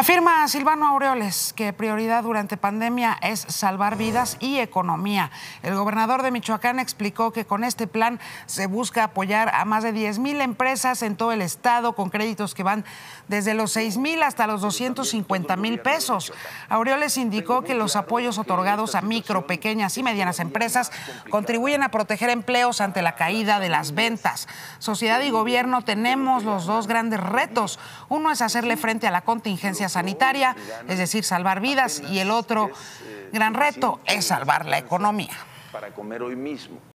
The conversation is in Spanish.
Afirma Silvano Aureoles que prioridad durante pandemia es salvar vidas y economía. El gobernador de Michoacán explicó que con este plan se busca apoyar a más de 10,000 empresas en todo el estado con créditos que van desde los 6,000 hasta los 250,000 pesos. Aureoles indicó que los apoyos otorgados a micro, pequeñas y medianas empresas contribuyen a proteger empleos ante la caída de las ventas. Sociedad y gobierno tenemos los dos grandes retos. Uno es hacerle frente a la contingencia sanitaria, es decir, salvar vidas, y el otro gran reto es salvar la economía. Para comer hoy mismo.